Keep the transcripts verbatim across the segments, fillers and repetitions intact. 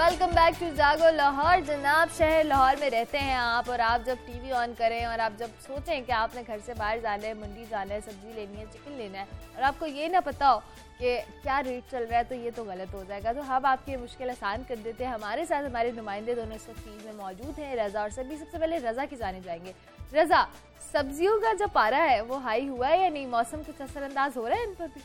Welcome back to जागो लाहौर। जनाब, शहर लाहौर में रहते हैं आप, और आप जब टीवी ऑन करें और आप जब सोचें कि आपने घर से बाहर जाना है, मंडी जाना है, सब्जी लेनी है, चिकन लेना है, और आपको ये ना पता हो कि क्या रेट चल रहा है, तो ये तो गलत हो जाएगा। तो हम आपकी ये मुश्किल आसान कर देते हैं। हमारे साथ हमारे नुमाइंदे दोनों इस वक्त टीवी में मौजूद हैं, रज़ा और सभी। सबसे पहले रज़ा की जाने जाएंगे। रज़ा, सब्जियों का जो पारा है वो हाई हुआ है या नहीं? मौसम कुछ असरअंदाज हो रहा है इन पर भी?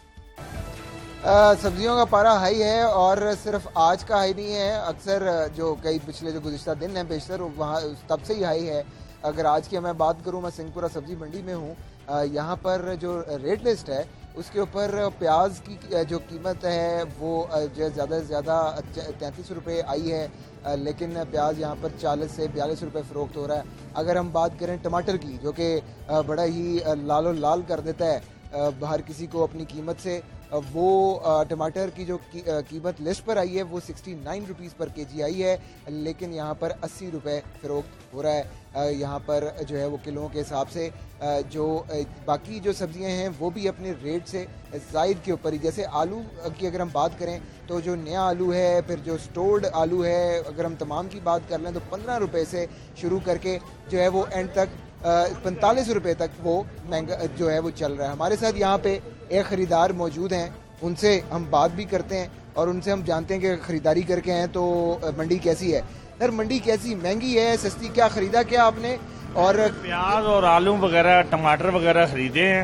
सब्जियों का पारा हाई है, और सिर्फ आज का हाई नहीं है, अक्सर जो कई पिछले जो गुज़िश्ता दिन हैं बेशतर वहाँ तब से ही हाई है। अगर आज की मैं बात करूँ, मैं सिंहपुरा सब्जी मंडी में हूँ, यहाँ पर जो रेट लिस्ट है उसके ऊपर प्याज की जो कीमत है वो जो ज़्यादा से ज़्यादा तैंतीस रुपये आई है, लेकिन प्याज यहाँ पर चालीस से बयालीस रुपये फ़रोख्त हो रहा है। अगर हम बात करें टमाटर की, जो कि बड़ा ही लालो लाल कर देता है हर किसी को अपनी कीमत से, वो टमाटर की जो की, कीमत लिस्ट पर आई है वो sixty nine rupees per KG आई है, लेकिन यहाँ पर अस्सी रुपये फ़रोख्त हो रहा है। यहाँ पर जो है वो किलों के हिसाब से, जो बाकी जो सब्जियां हैं वो भी अपने रेट से ज़ायद के ऊपर ही, जैसे आलू की अगर हम बात करें तो जो नया आलू है, फिर जो स्टोर्ड आलू है, अगर हम तमाम की बात कर लें तो पंद्रह रुपये से शुरू करके जो है वो एंड तक पैंतालीस रुपये तक वो महंगा जो है वो चल रहा है। हमारे साथ यहाँ पे एक ख़रीदार मौजूद हैं, उनसे हम बात भी करते हैं और उनसे हम जानते हैं कि ख़रीदारी करके हैं तो मंडी कैसी है। सर, मंडी कैसी, महंगी है, सस्ती, क्या ख़रीदा क्या आपने? और प्याज और आलू वगैरह, टमाटर वगैरह ख़रीदे हैं,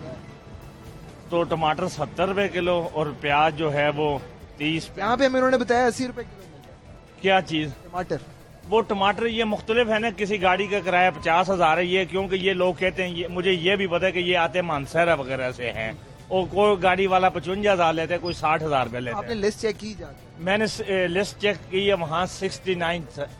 तो टमाटर सत्तर रुपये किलो और प्याज जो है वो तीस। यहाँ पे उन्होंने बताया अस्सी रुपये किलो। क्या चीज़? टमाटर। वो टमाटर ये मुख्तलिफ है ना, किसी गाड़ी का किराया पचास हजार है ये, क्योंकि ये लोग कहते हैं, ये मुझे ये भी पता है कि ये आते मानसरा वगैरह से हैं, और कोई गाड़ी वाला पचवंजा हजार लेते हैं, कोई साठ हजार रुपये लेते हैं। आपने लिस्ट चेक की जाती? मैंने लिस्ट चेक की है, वहाँ सिक्सटी नाइन।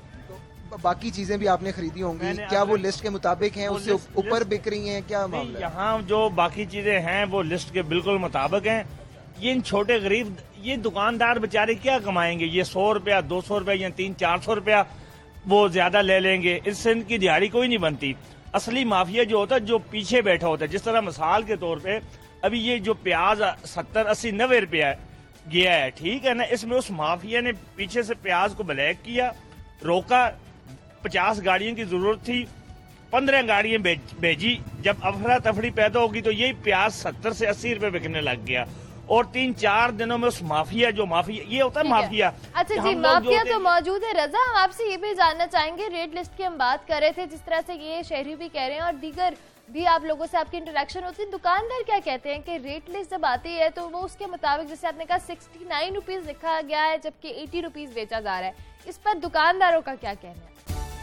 तो बाकी चीजें भी आपने खरीदी होंगी, क्या वो लिस्ट के मुताबिक हैं, उससे ऊपर बिक रही हैं, क्या मामला है? यहाँ जो बाकी चीजें हैं वो लिस्ट के बिल्कुल मुताबिक हैं। ये इन छोटे गरीब ये दुकानदार बेचारे क्या कमाएंगे? ये सौ रुपया, दो सौ रुपया या तीन चार सौ रुपया वो ज्यादा ले लेंगे, इससे इनकी दिहाड़ी कोई नहीं बनती। असली माफिया जो होता है जो पीछे बैठा होता है, जिस तरह मिसाल के तौर पे अभी ये जो प्याज सत्तर अस्सी नब्बे रुपया गया है, ठीक है ना, इसमें उस माफिया ने पीछे से प्याज को ब्लैक किया, रोका, पचास गाड़ियों की जरूरत थी, पंद्रह गाड़ियां भेजी, जब अफरा तफड़ी पैदा होगी तो यही प्याज सत्तर से अस्सी रुपए बिकने लग गया, और तीन चार दिनों में उस माफिया जो माफिया ये होता है माफिया। अच्छा जी, माफिया तो मौजूद है। रजा, हम आपसे ये भी जानना चाहेंगे, रेट लिस्ट की हम बात कर रहे थे, जिस तरह से ये शहरी भी कह रहे हैं और दीगर भी आप लोगों से आपकी इंटरेक्शन होती है, दुकानदार क्या कहते हैं कि रेट लिस्ट जब आती है तो वो उसके मुताबिक, जैसे आपने कहा सिक्सटी नाइन रुपीज लिखा गया है जबकि एटी रुपीज बेचा जा रहा है, इस पर दुकानदारों का क्या कहना है?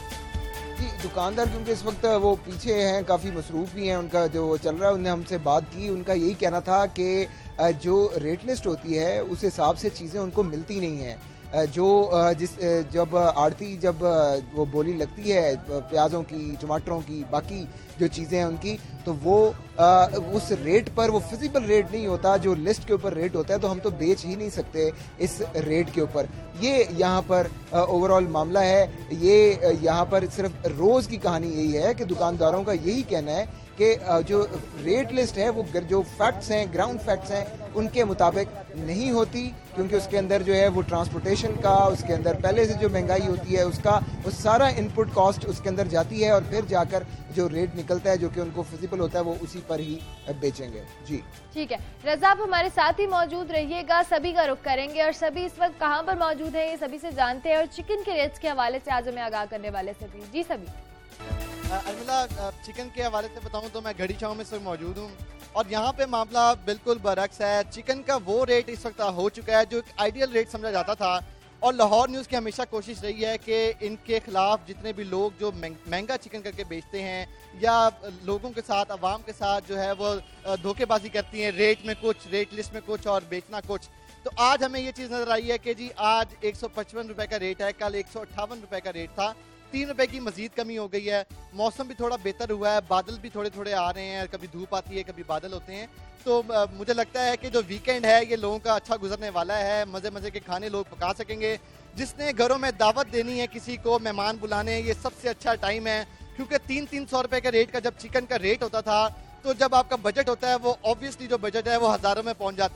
दुकानदार क्योंकि इस वक्त वो पीछे हैं, काफ़ी मसरूफ भी हैं, उनका जो चल रहा है, उनने हमसे बात की, उनका यही कहना था कि जो रेट लिस्ट होती है उस हिसाब से चीज़ें उनको मिलती नहीं हैं। जो जिस जब आड़ती जब वो बोली लगती है प्याज़ों की, टमाटरों की, बाकी जो चीज़ें हैं उनकी, तो वो आ, उस रेट पर वो फिजिबल रेट नहीं होता जो लिस्ट के ऊपर रेट होता है, तो हम तो बेच ही नहीं सकते इस रेट के ऊपर। ये यहाँ पर ओवरऑल मामला है। ये यहाँ पर सिर्फ रोज़ की कहानी यही है कि दुकानदारों का यही कहना है कि जो रेट लिस्ट है वो जो फैक्ट्स हैं, ग्राउंड फैक्ट्स हैं, उनके मुताबिक नहीं होती, क्योंकि उसके अंदर जो है वो ट्रांसपोर्टेशन का, उसके अंदर पहले से जो महंगाई होती है उसका वो सारा इनपुट कॉस्ट उसके अंदर जाती है, और फिर जाकर जो रेट निकलता है जो कि उनको फिजिबल होता है वो उसी पर ही बेचेंगे। जी ठीक है रजा, आप हमारे साथ ही मौजूद रहिएगा, सभी का रुख करेंगे और सभी इस वक्त कहाँ पर मौजूद है ये सभी से जानते हैं, और चिकन के रेट्स के हवाले से आज हमें आगाह करने वाले सभी। जी सभी। अर्मिला, चिकन के हवाले से बताऊं तो मैं घड़ी छाव में से मौजूद हूं, और यहाँ पे मामला बिल्कुल बरक्स है। चिकन का वो रेट इस वक्त हो चुका है जो एक आइडियल रेट समझा जाता था, और लाहौर न्यूज़ की हमेशा कोशिश रही है कि इनके खिलाफ जितने भी लोग जो महंगा चिकन करके बेचते हैं या लोगों के साथ, अवाम के साथ जो है वो धोखेबाजी करती हैं, रेट में कुछ, रेट लिस्ट में कुछ और बेचना कुछ, तो आज हमें ये चीज़ नजर आई है कि जी आज एक सौ पचपन रुपये का रेट है, कल एक सौ अट्ठावन रुपये का रेट था, तीन रुपए की मजीद कमी हो गई है। मौसम भी थोड़ा बेहतर हुआ है, बादल भी थोड़े थोड़े आ रहे हैं, कभी धूप आती है कभी बादल होते हैं, तो आ, मुझे लगता है कि जो वीकेंड है ये लोगों का अच्छा गुजरने वाला है, मज़े मज़े के खाने लोग पका सकेंगे। जिसने घरों में दावत देनी है, किसी को मेहमान बुलाने, ये सबसे अच्छा टाइम है, क्योंकि तीन तीन सौ रुपये के रेट का जब चिकन का रेट होता था, तो जब आपका बजट होता है वो ऑब्वियसली जो बजट है वो हज़ारों में पहुँच जाता है।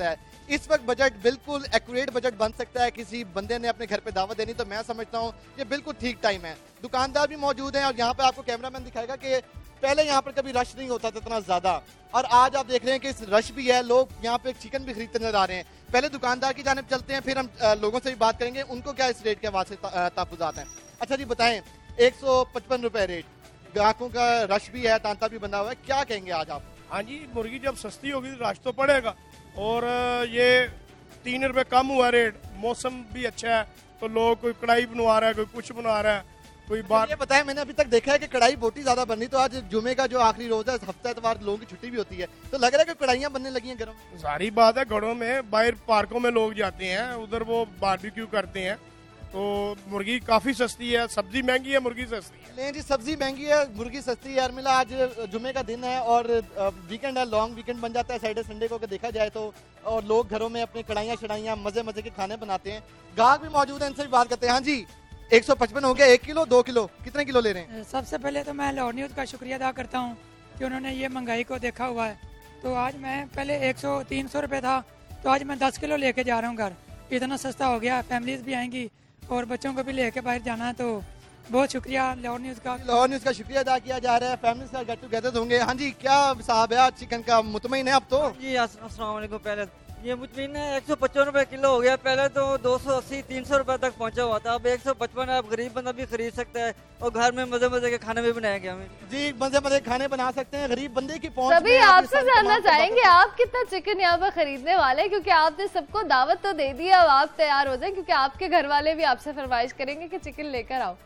इस वक्त बजट बिल्कुल एक्यूरेट बजट बन सकता है किसी बंदे ने अपने घर पे दावत देनी, तो मैं समझता हूँ ये बिल्कुल ठीक टाइम है। दुकानदार भी मौजूद हैं और यहाँ पे आपको कैमरामैन दिखाएगा कि पहले यहाँ पर कभी रश नहीं होता था इतना ज्यादा, और आज आप देख रहे हैं कि इस रश भी है, लोग यहाँ पे चिकन भी खरीदते नजर आ रहे हैं। पहले दुकानदार की जानिब चलते हैं, फिर हम आ, लोगों से भी बात करेंगे उनको क्या इस रेट के हवाले से तहफुजात हैं। अच्छा जी बताएं, एक सौ पचपन रुपए रेट, ग्राहकों का रश भी है, तांता भी बंधा हुआ है, क्या कहेंगे आज आप? हाँ जी, मुर्गी जब सस्ती होगी तो रश तो पड़ेगा, और ये तीन रुपए कम हुआ रेट, मौसम भी अच्छा है तो लोग कोई कढ़ाई बनवा रहा है, कोई कुछ बना रहा है, कोई बात। ये बताएं, मैंने अभी तक देखा है कि कढ़ाई बोटी ज्यादा बन रही, तो आज जुमे का जो आखिरी रोज है, हफ्ता एतवार लोगों की छुट्टी भी होती है, तो लग रहा है कि कढ़ाइयाँ बनने लगी हैं घरों में। सारी बात है, घरों में बाहर पार्कों में लोग जाते हैं, उधर वो बारबेक्यू करते हैं, तो मुर्गी काफी सस्ती है, सब्जी महंगी है, मुर्गी सस्ती है। नहीं जी, सब्जी महंगी है, मुर्गी सस्ती है। अर्मिला, आज जुमे का दिन है और वीकेंड है, लॉन्ग वीकेंड बन जाता है सैटरडे संडे को अगर देखा जाए तो, और लोग घरों में अपनी कढ़ाइयाँ शढ़ाइयाँ मजे मजे के खाने बनाते हैं। गाहक भी मौजूद है, इनसे भी बात करते हैं। हाँ जी, एक सौ पचपन हो गया, एक किलो दो किलो कितने किलो ले रहे हैं? सबसे पहले तो मैं लाहौर न्यूज़ का शुक्रिया अदा करता हूँ कि उन्होंने ये महंगाई को देखा हुआ है। तो आज मैं पहले एक सौ तीन सौ रुपये था, तो आज मैं दस किलो लेके जा रहा हूँ घर, इतना सस्ता हो गया। फैमिलीज भी आएंगी और बच्चों को भी लेके बाहर जाना है, तो बहुत शुक्रिया लाहौर न्यूज़ का। लाहौर न्यूज़ का शुक्रिया अदा किया जा रहा है, फैमिली से गेट टुगेदर होंगे। हाँ जी, क्या साहब है आज चिकन का मुतमईन है अब तो? जी अस्सलाम वालेकुम। पहले ये मुतमईन है, एक सौ पचपन रुपए किलो हो गया, पहले तो दो सौ अस्सी तीन सौ रुपए तक पहुंचा हुआ था, अब एक सौ पचपन है। अब गरीब बंदा भी खरीद सकता है और घर में मजे मजे के खाने भी बनाएंगे हमें। जी, मजे मजे खाने बना सकते हैं, गरीब बंदे की पहुंच। सभी आपसे जानना चाहेंगे आप कितना चिकन यहाँ पर खरीदने वाले हैं, क्योंकि आपने सबको दावत तो दे दी, अब आप तैयार हो जाए, क्योंकि आपके घर वाले भी आपसे फरमाइश करेंगे कि चिकन लेकर आओ।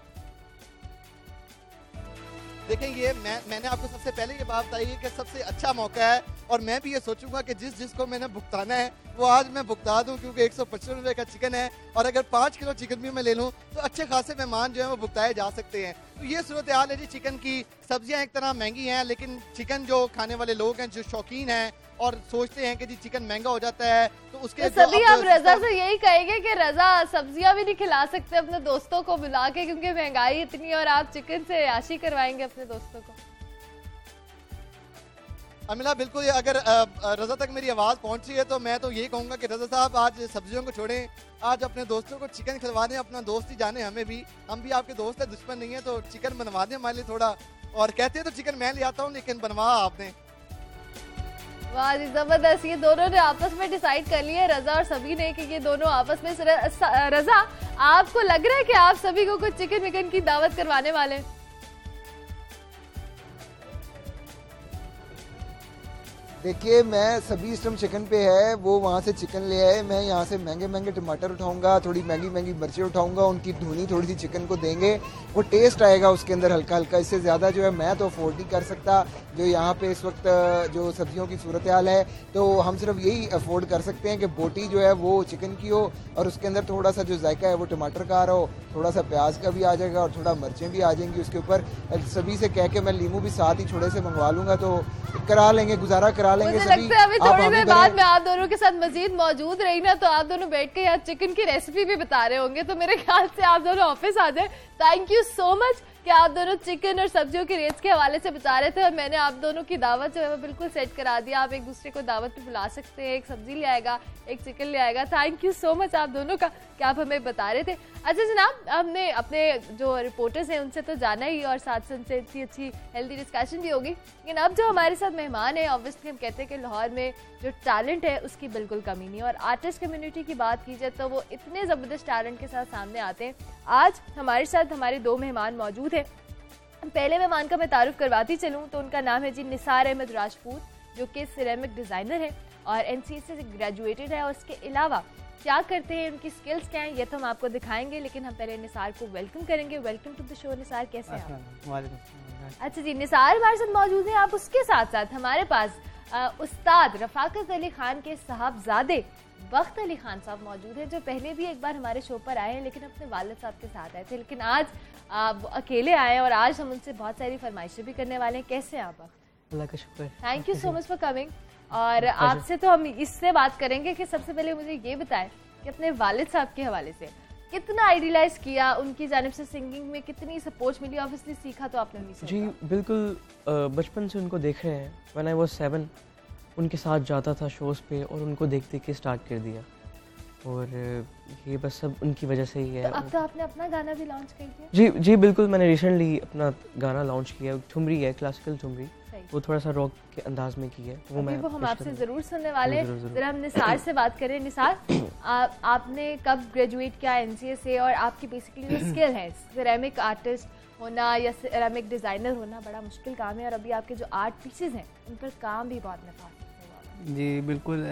देखें, ये मैं मैंने आपको सबसे पहले ये बात बताई है कि सबसे अच्छा मौका है, और मैं भी ये सोचूंगा कि जिस जिसको मैंने भुगताना है वो आज मैं भुगता दूं, क्योंकि एक सौ पचपन रुपए का चिकन है, और अगर पाँच किलो चिकन भी मैं ले लूं तो अच्छे खासे मेहमान जो है वो भुगताए जा सकते हैं। तो ये सूरत हाल है जी चिकन की। सब्जियां एक तरह महंगी हैं, लेकिन चिकन जो खाने वाले लोग हैं, जो शौकीन हैं और सोचते हैं कि जी चिकन महंगा हो जाता है, तो उसके तो सभी आप रजा से यही कहेंगे कि रजा सब्जियां भी नहीं खिला सकते अपने दोस्तों को बुला के, क्योंकि महंगाई इतनी है, और आप चिकन से याशी करवाएंगे अपने दोस्तों को। अमिला, बिल्कुल, अगर रजा तक मेरी आवाज़ पहुंच रही है तो मैं तो यही कहूंगा कि रजा साहब आज सब्जियों को छोड़ें, आज अपने दोस्तों को चिकन खिलवा दें, अपना दोस्त ही जाने, हमें भी, हम भी आपके दोस्त है, दुश्मन नहीं है, तो चिकन बनवा दें हमारे लिए थोड़ा। और कहते हैं तो चिकन मैं ले आता हूँ, लेकिन बनवा आपने। वाह जी, जबरदस्त। ये दोनों ने आपस में डिसाइड कर लिया, रजा और सभी ने, कि ये दोनों आपस में। रजा, आपको लग रहा है कि आप सभी को कुछ चिकन विकन की दावत करवाने वाले हैं? देखिए, मैं सभी इस टाइम चिकन पे है, वो वहाँ से चिकन ले आए, मैं यहाँ से महंगे महंगे टमाटर उठाऊंगा, थोड़ी महंगी महंगी मिर्चें उठाऊंगा, उनकी धुनी थोड़ी सी चिकन को देंगे, वो टेस्ट आएगा उसके अंदर हल्का हल्का। इससे ज़्यादा जो है मैं तो अफोर्ड नहीं कर सकता, जो यहाँ पे इस वक्त जो सब्जियों की सूरत हाल है, तो हम सिर्फ यही अफोर्ड कर सकते हैं कि बोटी जो है वो चिकन की हो, और उसके अंदर थोड़ा सा जो जायका है वो टमाटर का आ रहा हो, थोड़ा सा प्याज का भी आ जाएगा और थोड़ा मिर्चें भी आ जाएंगी उसके ऊपर। सभी से कह के मैं लीमू भी साथ ही थोड़े से मंगवा लूंगा, तो करा लेंगे, गुजारा करा लेंगे। मुझे लगता है अभी थोड़ी देर बाद में आप दोनों के साथ मजीद मौजूद रही ना, तो आप दोनों बैठ के यहाँ चिकन की रेसिपी भी बता रहे होंगे, तो मेरे ख्याल से आप दोनों ऑफिस आ जाए। थैंक यू सो मच कि आप दोनों चिकन और सब्जियों के रेट्स के हवाले से बता रहे थे, और मैंने आप दोनों की दावत जो है वो बिल्कुल सेट करा दिया। आप एक दूसरे को दावत पे बुला सकते हैं, एक सब्जी ले आएगा, एक चिकन ले आएगा। थैंक यू सो मच आप दोनों का कि आप हमें बता रहे थे। अच्छा जनाब, हमने अपने जो रिपोर्टर्स हैं उनसे तो जाना ही, और साथ साथ उनसे इतनी अच्छी हेल्दी डिस्कशन भी होगी, लेकिन अब जो हमारे साथ मेहमान है, ऑब्वियसली हम कहते हैं कि लाहौर में जो टैलेंट है उसकी बिल्कुल कमी नहीं है, और आर्टिस्ट कम्युनिटी की बात की जाए तो वो इतने ज़बरदस्त टैलेंट के साथ सामने आते हैं। आज हमारे साथ हमारे दो मेहमान मौजूद हैं। पहले मेहमान का मैं तारुफ करवाती चलूँ तो उनका नाम है जी निसार अहमद राजपूत, जो कि सिरेमिक डिज़ाइनर है और एन सी से ग्रेजुएटेड है, और इसके अलावा क्या करते हैं, उनकी स्किल्स क्या हैं, ये तो हम आपको दिखाएंगे, लेकिन हम पहले निसार को वेलकम करेंगे। Welcome to the show Nisar, कैसे हैं आप? अच्छा जी, निसार हमारे साथ मौजूद हैं। आप उसके साथ साथ हमारे पास आ, उस्ताद रफाकत अली खान के साहबजादे बख्त अली खान साहब मौजूद हैं, जो पहले भी एक बार हमारे शो पर आए हैं, लेकिन अपने वालिद साहब के साथ आए थे, लेकिन आज आप अकेले आए हैं, और आज हम उनसे बहुत सारी फरमाइशें भी करने वाले हैं। कैसे हैं आप? अल्लाह का शुक्र। Thank you so much for coming. और आपसे तो हम इससे बात करेंगे कि सबसे पहले मुझे ये बताएं कि अपने वालिद साहब के हवाले से कितना आइडियलाइज किया, उनकी जानिब से सिंगिंग में कितनी सपोर्ट मिली, ऑब्वियसली सीखा तो आपने भी जी बिल्कुल, बचपन से उनको देख रहे हैं। व्हेन आई वाज सेवन उनके साथ जाता था शोज़ पे और उनको देख देख के स्टार्ट कर दिया, और ये बस सब उनकी वजह से ही है। तो अब तो आपने अपना गाना भी लॉन्च कर दिया? जी जी बिल्कुल, मैंने रिसेंटली अपना गाना लॉन्च किया, ठुमरी है, क्लासिकल ठुमरी, वो थोड़ा सा रॉक के अंदाज में की है, वो अभी मैं वो हम आपसे ज़रूर सुनने वाले हैं। ज़रा हम निसार से बात करें। निसार, आ, आपने कब ग्रेजुएट किया एनसीए से, और आपकी बेसिकली जो स्किल है सिरेमिक आर्टिस्ट होना या सिरेमिक डिज़ाइनर होना बड़ा मुश्किल काम है, और अभी आपके जो आर्ट पीसेज हैं उन पर काम भी बहुत नफास है। जी बिल्कुल,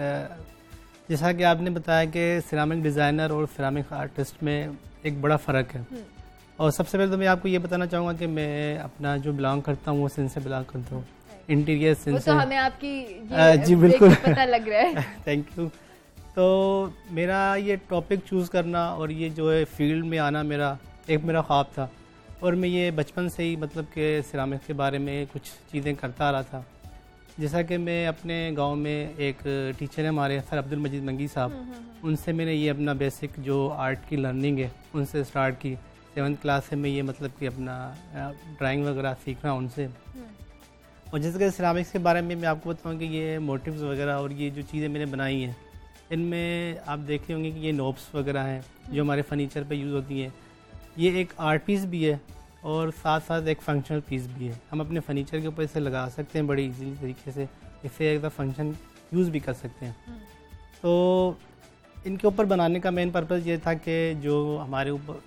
जैसा कि आपने बताया कि सिरेमिक डिज़ाइनर और सिरेमिक आर्टिस्ट में एक बड़ा फ़र्क है, और सबसे पहले तो मैं आपको ये बताना चाहूँगा कि मैं अपना जो बिलोंग करता हूँ वो सिंध से बिलोंग करता हूँ, इंटीरियर सिंध से। तो हमें आपकी ये जी बिल्कुल पता लग रहा है। Thank you. तो मेरा ये टॉपिक चूज़ करना और ये जो है फील्ड में आना मेरा एक मेरा ख्वाब था, और मैं ये बचपन से ही मतलब कि सिरामिक के बारे में कुछ चीज़ें करता आ रहा था। जैसा कि मैं अपने गांव में एक टीचर है हमारे सर अब्दुल मजीद मंगी साहब, उनसे मैंने ये अपना बेसिक जो आर्ट की लर्निंग है उनसे स्टार्ट की। सेवन्थ क्लास से मैं ये मतलब कि अपना ड्राइंग वगैरह सीख रहा हूँ उनसे। और जैसे कि सिरामिक्स के बारे में मैं आपको बताऊँ कि ये मोटिव्स वगैरह और ये जो चीज़ें मैंने बनाई हैं, इनमें आप देख रहे होंगे कि ये नोब्स वगैरह हैं जो हमारे फर्नीचर पे यूज़ होती हैं। ये एक आर्ट पीस भी है और साथ साथ एक फंक्शनल पीस भी है। हम अपने फर्नीचर के ऊपर इसे लगा सकते हैं बड़ी इजीली तरीके से, इसे एक फंक्शन यूज़ भी कर सकते हैं। तो इनके ऊपर बनाने का मेन पर्पज़ ये था कि जो हमारे ऊपर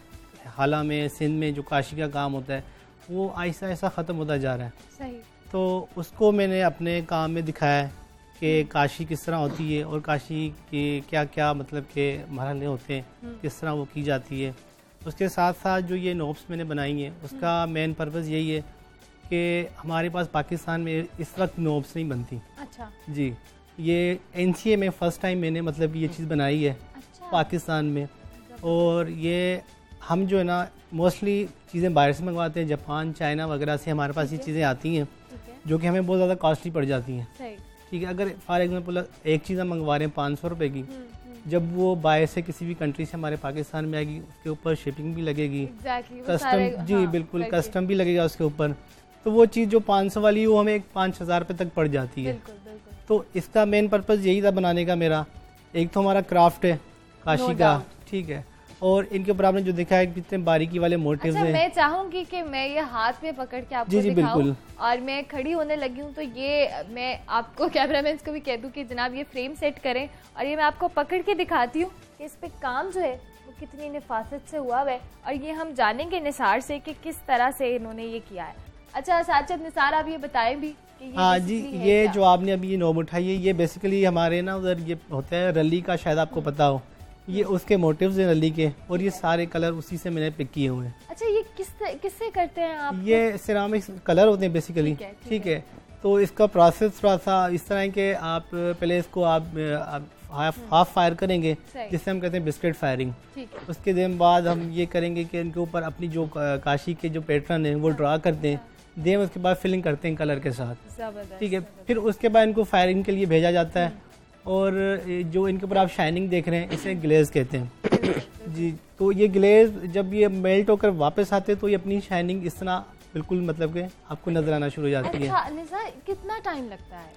का हाला में सिंध में जो काशी का काम होता है वो ऐसा ऐसा ख़त्म होता जा रहा है। सही। तो उसको मैंने अपने काम में दिखाया है कि काशी किस तरह होती है और काशी के क्या क्या मतलब के मरहले होते हैं, किस तरह वो की जाती है। उसके साथ साथ जो ये नोब्स मैंने बनाई हैं उसका मेन पर्पज़ यही है कि हमारे पास पाकिस्तान में इस वक्त नोब्स नहीं बनती। अच्छा जी, ये एनसीए में फ़र्स्ट टाइम मैंने मतलब ये चीज़ बनाई है। अच्छा। पाकिस्तान में। और ये हम जो है ना मोस्टली चीज़ें बाहर से मंगवाते हैं, जापान चाइना वगैरह से हमारे पास ये चीज़ें आती हैं जो कि हमें बहुत ज़्यादा कॉस्टली पड़ जाती हैं। ठीक है, अगर फॉर एग्जांपल एक चीज़ हम मंगवा रहे हैं पाँच सौ रुपये की, जब वो बाहर से किसी भी कंट्री से हमारे पाकिस्तान में आएगी उसके ऊपर शिपिंग भी लगेगी, कस्टम जी हाँ, बिल्कुल कस्टम भी लगेगा उसके ऊपर। तो वो चीज़ जो पाँच सौ वाली वो हमें पाँच हज़ार रुपये तक पड़ जाती है। बिल्कुल, बिल्कुल। तो इसका मेन पर्पज़ यही था बनाने का मेरा। एक तो हमारा क्राफ्ट है काशी का, ठीक है, और इनके ऊपर आपने जो देखा है कितने बारीकी वाले मोटिव्स अच्छा, हैं। मैं चाहूंगी कि मैं ये हाथ में पकड़ के आपको जी जी दिखाऊं और मैं खड़ी होने लगी हूँ, तो ये मैं आपको कैमरामैन को भी कह दूं कि जनाब ये फ्रेम सेट करें, और ये मैं आपको पकड़ के दिखाती हूँ कि इस पे काम जो है वो कितनी नफासत से हुआ है, और ये हम जानेंगे निसार से कि किस तरह से इन्होंने ये किया है। अच्छा साजिद, निसार आप ये बताएं भी कि ये हाँ जी, ये जो आपने अभी ये नोब उठाई है ये बेसिकली हमारे ना उधर ये होता है रली का, शायद आपको पता हो, ये उसके मोटिव्स हैं रली के, और ये सारे कलर उसी से मैंने पिक किए हुए हैं। अच्छा, ये किस किससे करते हैं आप? ये सिरामिक्स कलर होते हैं बेसिकली, ठीक है। तो इसका प्रोसेस थोड़ा सा इस तरह है कि आप पहले इसको आप, आप हाफ हाफ फायर करेंगे जिससे हम कहते हैं बिस्किट फायरिंग। उसके दिन बाद हम ये करेंगे कि इनके ऊपर अपनी जो काशी के जो पैटर्न है वो ड्रा करते हैं, दें उसके बाद फिलिंग करते हैं कलर के साथ, ठीक है। फिर उसके बाद इनको फायरिंग के लिए भेजा जाता है, और जो इनके ऊपर आप शाइनिंग देख रहे हैं इसे ग्लेज कहते हैं जी। तो ये ग्लेज जब ये मेल्ट होकर वापस आते हैं तो ये अपनी शाइनिंग इस तरह बिल्कुल मतलब के आपको नजर आना शुरू हो जाती है। अच्छा निसा, कितना टाइम लगता है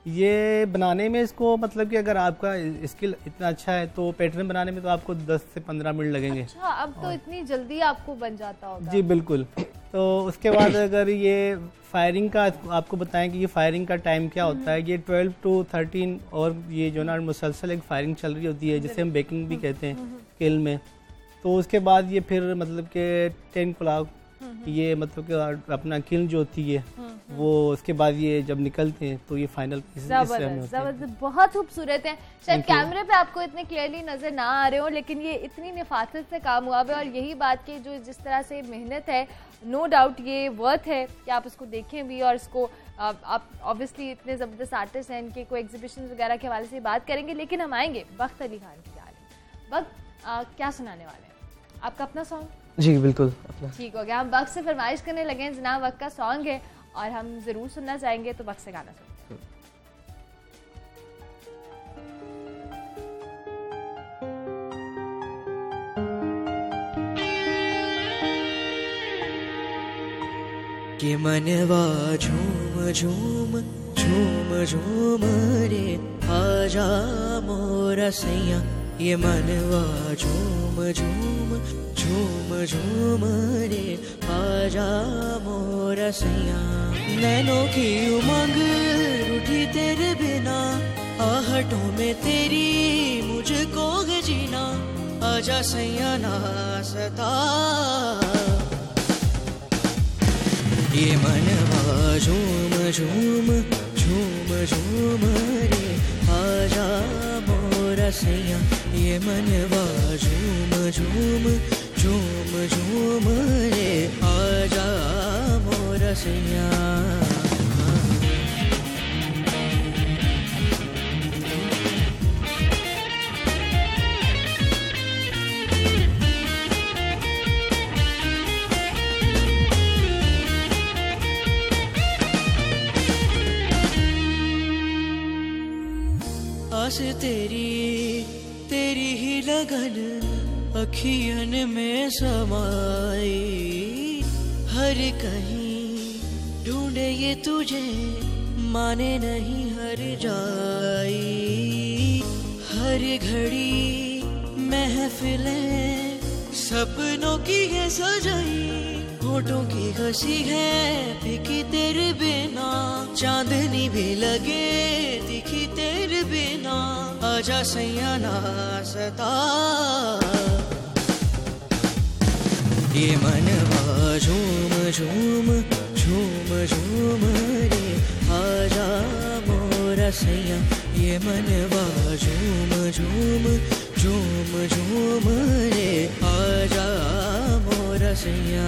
ये बनाने में? इसको मतलब कि अगर आपका स्किल इतना अच्छा है तो पैटर्न बनाने में तो आपको दस से पंद्रह मिनट लगेंगे। अच्छा, अब तो इतनी जल्दी आपको बन जाता होगा। जी बिल्कुल। तो उसके बाद अगर ये फायरिंग का आपको बताएं कि ये फायरिंग का टाइम क्या होता है, ये ट्वेल्व टू थर्टीन और ये जो ना मुसलसल एक फायरिंग चल रही होती है जिसे हम बेकिंग भी कहते हैं किल में। तो उसके बाद ये फिर मतलब के टेन क्लॉक ये मतलब कि अपना किल जो होती है वो, उसके बाद ये जब निकलते हैं तो ये फाइनल जबरदस्त, बहुत खूबसूरत है। शायद कैमरे पे आपको इतने क्लियरली नजर ना आ रहे हो, लेकिन ये इतनी नफासत से काम हुआ है, और यही बात की जो जिस तरह से मेहनत है, नो डाउट ये वर्थ है कि आप इसको देखें भी, और इसको आप ऑब्वियसली इतने ज़बरदस्त आर्टिस्ट हैं, इनके कोई एग्जीबिशन वगैरह के हवाले से बात करेंगे। लेकिन हम आएंगे वक्त अली खान की जानिब। वक्त क्या सुनाने वाले हैं? आपका अपना सॉन्ग? जी बिल्कुल अपना। ठीक हो गया, हम वक्त से फरमाइश करने लगे हैं जनाब, वक्त का सॉन्ग है और हम ज़रूर सुनना चाहेंगे, तो वक्त से गाना सुनते हैं। कि मनवा झूम झूम झूम झूम रे आजा मोरा सैया ये मनवा झूम झूम झूम झूम रे आजा मोरा सैया नैनों की उमंग रूठी तेरे बिना आहटों में तेरी मुझको जीना आजा सैया ना सता ये मनवा झूम झूम झूम झूम रे आजा मोरा सैया ये मनवा झूम झूम झूम झूम रे आजा मोरा सैया आस तेरी तेरी ही लगन अखियन में समाई हर कहीं ढूंढे ये तुझे माने नहीं हर जाई हर घड़ी महफिलें सपनों की है सजाई होठों की हंसी है फीकी तेरे बिना चांदनी भी लगे दिखी तेरे बिना आजा सैया ना सता ये मनवा झूम झूम झूम झूम रे आजा मोरा सैया ये मनवा झूम झूम झूम झूम रे आजा मोरा सैया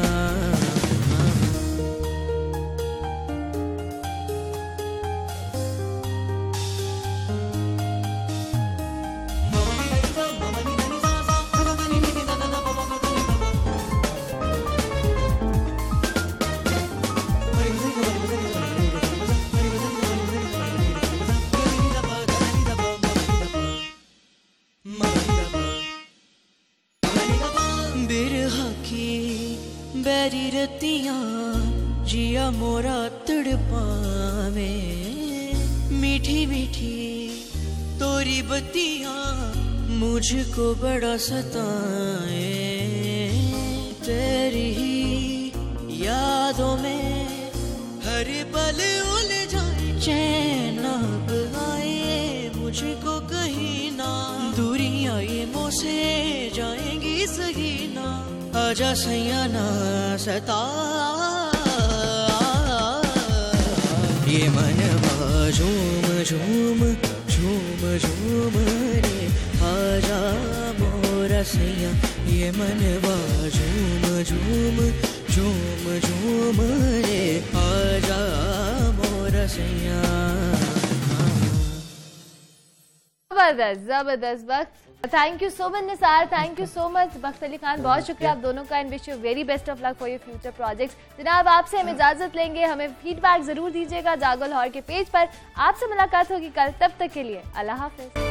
बैरी रतियां जिया मोरा तड़पावे मीठी मीठी तोरी बत्तियां मुझको बड़ा सताए तेरी ही यादों में हर पल उलझ जाए चैन अब आए मुझको कहीं ना दूरियां ये मुझसे जाएंगी सही ना आजा सैया ना सता ये मनवा झूम झूम झूम झूम रे आजा मोरा सैया ये मनवा झूम झूम झूम झूम रे आजा मोरा सैया जबरदस्त जबरदस्त वक्त thank you so much Nisar thank you so much Bakht Ali Khan बहुत शुक्रिया आप दोनों का and wish you very best of luck for your future projects जनाब आपसे हम इजाजत लेंगे हमें फीडबैक जरूर दीजिएगा जागो लाहौर के पेज पर आपसे मुलाकात होगी कल तब तक के लिए अल्लाह हाफिज।